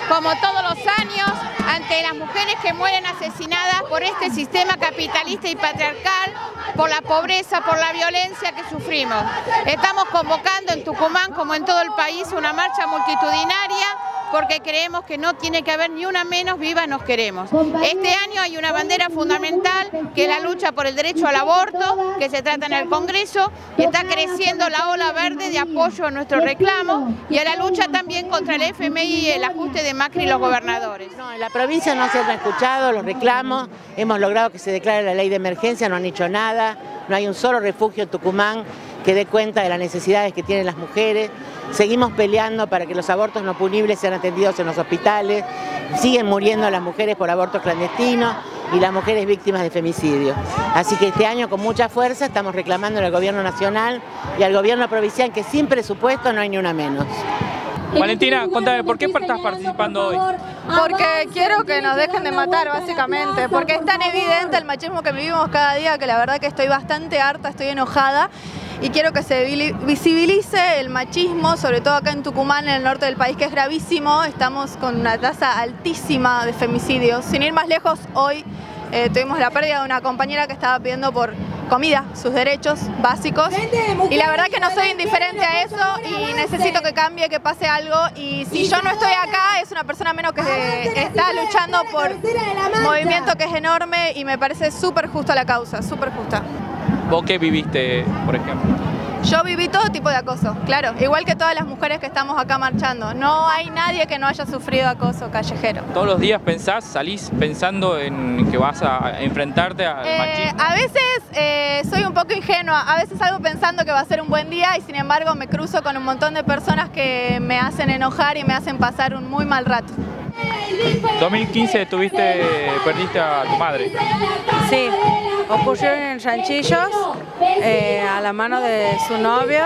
como todos los años, ante las mujeres que mueren asesinadas por este sistema capitalista y patriarcal, por la pobreza, por la violencia que sufrimos. Estamos convocando en Tucumán, como en todo el país, una marcha multitudinaria, porque creemos que no tiene que haber ni una menos, vivas nos queremos. Este año hay una bandera fundamental, que es la lucha por el derecho al aborto, que se trata en el Congreso, y está creciendo la ola verde de apoyo a nuestro reclamo, y a la lucha también contra el FMI y el ajuste de Macri y los gobernadores. No, en la provincia no se han escuchado los reclamos, hemos logrado que se declare la ley de emergencia, no han hecho nada, no hay un solo refugio en Tucumán que dé cuenta de las necesidades que tienen las mujeres. Seguimos peleando para que los abortos no punibles sean atendidos en los hospitales, siguen muriendo las mujeres por abortos clandestinos y las mujeres víctimas de femicidio. Así que este año con mucha fuerza estamos reclamando al gobierno nacional y al gobierno provincial que sin presupuesto no hay ni una menos. Valentina, contame, ¿por qué estás participando hoy? Porque quiero que nos dejen de matar, básicamente, porque es tan evidente el machismo que vivimos cada día que la verdad que estoy bastante harta, estoy enojada y quiero que se visibilice el machismo, sobre todo acá en Tucumán, en el norte del país, que es gravísimo. Estamos con una tasa altísima de femicidios. Sin ir más lejos, hoy tuvimos la pérdida de una compañera que estaba pidiendo por comida, sus derechos básicos, y la verdad que no soy indiferente a eso y necesito que cambie, que pase algo, y si yo no estoy acá es una persona menos que está luchando por un movimiento que es enorme y me parece súper justa la causa, súper justa. ¿Vos qué viviste, por ejemplo? Yo viví todo tipo de acoso, claro, igual que todas las mujeres que estamos acá marchando. No hay nadie que no haya sufrido acoso callejero. ¿Todos los días salís pensando en que vas a enfrentarte al machismo? A veces soy un poco ingenua, a veces salgo pensando que va a ser un buen día y sin embargo me cruzo con un montón de personas que me hacen enojar y me hacen pasar un muy mal rato. 2015 perdiste a tu madre. Sí, ocurrió en Ranchillos, a la mano de su novio,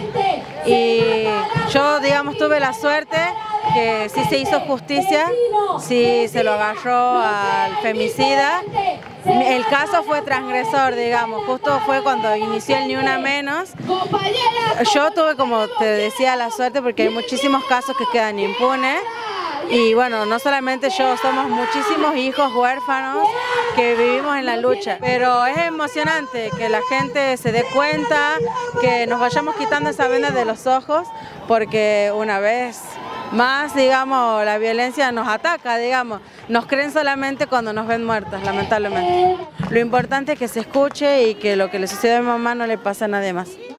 y yo, digamos, tuve la suerte que sí se hizo justicia, sí se lo agarró al femicida. El caso fue transgresor, digamos, justo fue cuando inició el Ni Una Menos. Yo tuve, como te decía, la suerte porque hay muchísimos casos que quedan impunes. Y bueno, no solamente yo, somos muchísimos hijos huérfanos que vivimos en la lucha. Pero es emocionante que la gente se dé cuenta, que nos vayamos quitando esa venda de los ojos, porque una vez más, digamos, la violencia nos ataca, digamos. Nos creen solamente cuando nos ven muertas, lamentablemente. Lo importante es que se escuche y que lo que le sucede a mi mamá no le pase a nadie más.